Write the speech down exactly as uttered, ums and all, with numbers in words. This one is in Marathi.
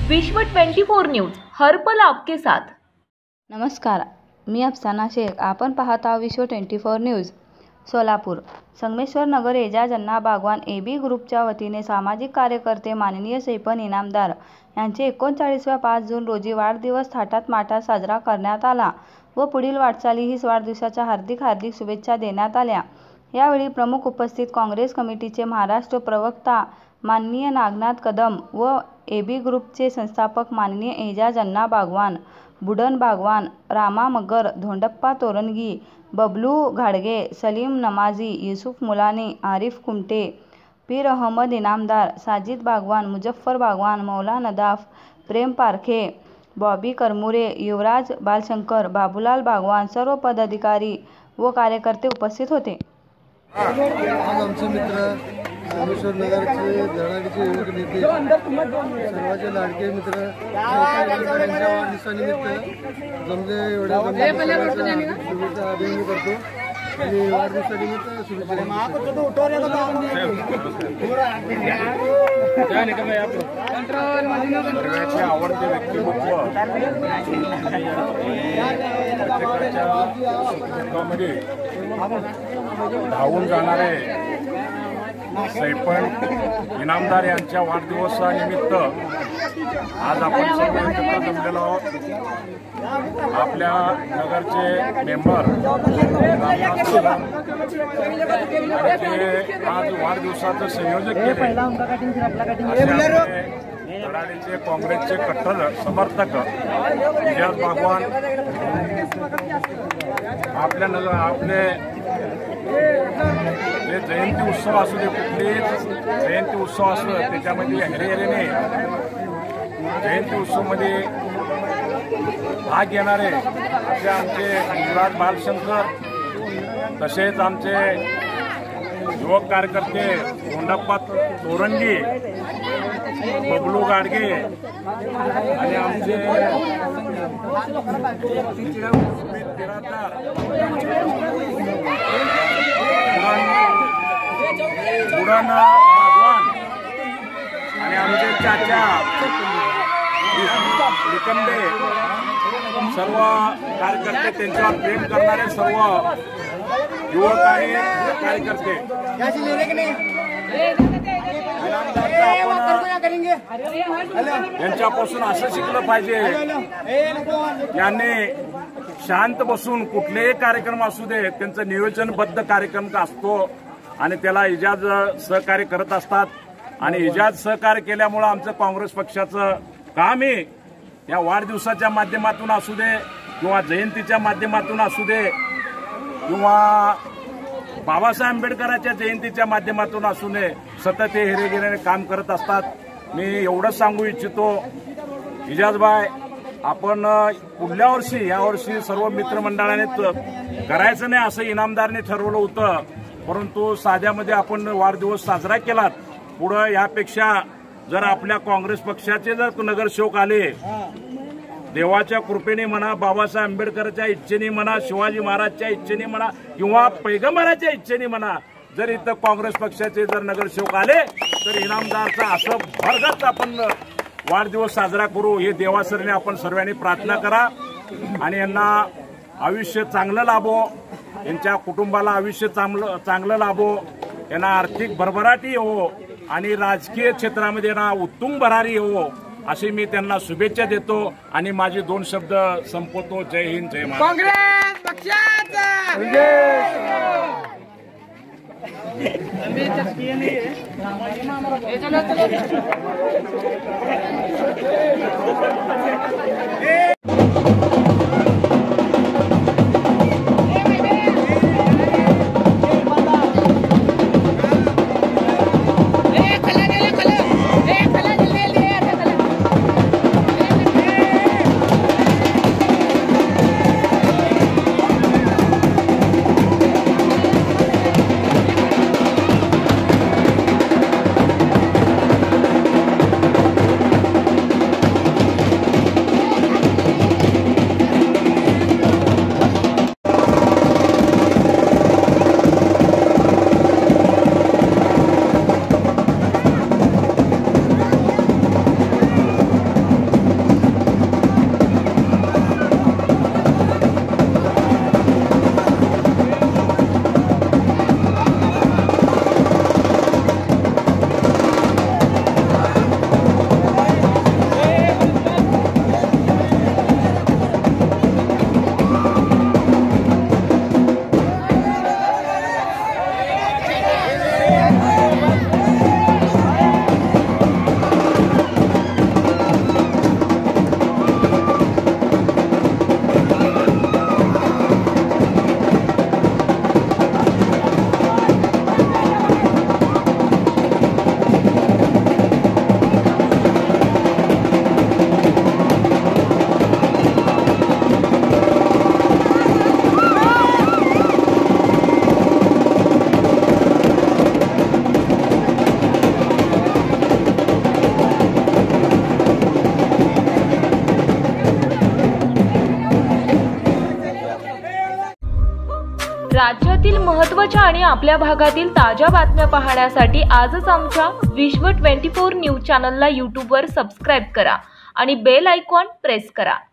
विश्व चोवीस न्यूज हर पल आपके साथ। नमस्कार, मी अफसाना शेख। आपण पाहत आहात विश्व चोवीस news. Solapur Sangameshwar Nagar Ejaz Anna Bagwan A B ग्रुपच्या वतीने सामाजिक कार्यकर्ते माननीय सैफन इनामदार यांचे एकोणचाळीसव्या पाच जून रोजी वाढदिवस थाटात माटात साजरा करण्यात आला व पुढील वाटचालीस वाढदिवसाच्या हार्दिक हार्दिक शुभेच्छा देण्यात आल्या। यावेळी प्रमुख उपस्थित काँग्रेस कमिटीचे महाराष्ट्र प्रवक्ता माननीय नागनाथ कदम व ए बी ग्रुपचे संस्थापक माननीय एजाज अण्णा बागवान, बुडन बागवान, रामा मगर, धोंडप्पा तोरणगी, बबलू घाडगे, सलीम नमाजी, युसुफ मुलानी, आरिफ कुमटे, पीर अहमद इनामदार, साजिद बागवान, मुजफ्फर बागवान, मौला नदाफ, प्रेम पारखे, बॉबी करमुरे, युवराज बालशंकर, बाबूलाल बागवान सर्व पदाधिकारी व कार्यकर्ते उपस्थित होते। आज आमचे मित्र संगमेश्वर नगरचे धडाडीचे युवक नेते सर्वांचे लाडके मित्र यांच्या वाढदिवसानिमित्त जमले एवढ्या शुभेच्छा अभिनंदन करतो आणि वाढदिवसानिमित्त शुभेच्छा। आवडते व्यक्तिमत्व धावून जाणारे सैफन इनामदार यांच्या वाढदिवसानिमित्त आज आपण सर्व एकत्र जमलेलो आहोत। आपल्या नगरचे मेंबर ते आज वाढदिवसाचं संयोजक केले धडाडीचे काँग्रेसचे कट्टर समर्थक एजाज बागवान आपल्या नगर आपले जे जयंती उत्सव असू दे कुठलेही जयंती उत्सव असो त्याच्यामध्ये हिरिहिरीने जयंती उत्सवमध्ये भाग घेणारे असे आमचे युवराज बालशंकर तसेच आमचे युवक कार्यकर्ते धोंडप्पा तोरणगी, बबलू गाडगे आणि आमचे बुडन बागवान आणि आमचे चाचा निकंदे सर्व कार्यकर्ते त्यांच्यावर प्रेम करणारे सर्व युवक आणि कार्यकर्ते यांच्यापासून असं शिकलं पाहिजे। यांनी शांत बसून कुठलेही कार्यक्रम असू दे त्यांचं नियोजनबद्ध कार्यक्रम असतो आणि त्याला एजाज सहकार्य करत असतात आणि एजाज सहकार्य केल्यामुळं आमचं काँग्रेस पक्षाचं काम आहे या वाढदिवसाच्या माध्यमातून असू दे किंवा जयंतीच्या माध्यमातून असू दे किंवा बाबासाहेब आंबेडकरांच्या जयंतीच्या माध्यमातून असू नये सतत हे हिरेगिरीने काम करत असतात। मी एवढंच सांगू इच्छितो एजाजबाई आपण पुढल्या वर्षी यावर्षी सर्व मित्रमंडळाने करायचं नाही असं इनामदारने ठरवलं होतं, परंतु साध्यामध्ये आपण वाढदिवस साजरा केलात। पुढं यापेक्षा जर आपल्या काँग्रेस पक्षाचे जर नगरसेवक आले देवाच्या कृपेने म्हणा, बाबासाहेब आंबेडकरच्या इच्छेने म्हणा, शिवाजी महाराजच्या इच्छेने म्हणा किंवा पैगंबराच्या इच्छेने म्हणा, जर इथं काँग्रेस पक्षाचे जर नगरसेवक आले तर इनामदारचा असं भरगच्च आपण वाढदिवस साजरा करू हे देवासरीने आपण सर्वांनी प्रार्थना करा आणि यांना आयुष्य चांगलं लाभो, यांच्या कुटुंबाला आयुष्य चांगलं चांगलं लाभो, यांना आर्थिक भरभराटी हो आणि राजकीय क्षेत्रामध्ये ना उत्तुंग भरारी हो अशी मी त्यांना शुभेच्छा देतो आणि माझे दोन शब्द संपवतो। जय हिंद, जय महाराष्ट्र। काँग्रेस पक्षाचा राज्यातील महत्त्वाच्या आणि आपल्या भागातील ताज्या बातम्या पाहण्यासाठी आजच आमच्या विश्व चोवीस न्यूज चॅनलला यूट्यूबवर सबस्क्राईब करा आणि बेल आयकॉन प्रेस करा।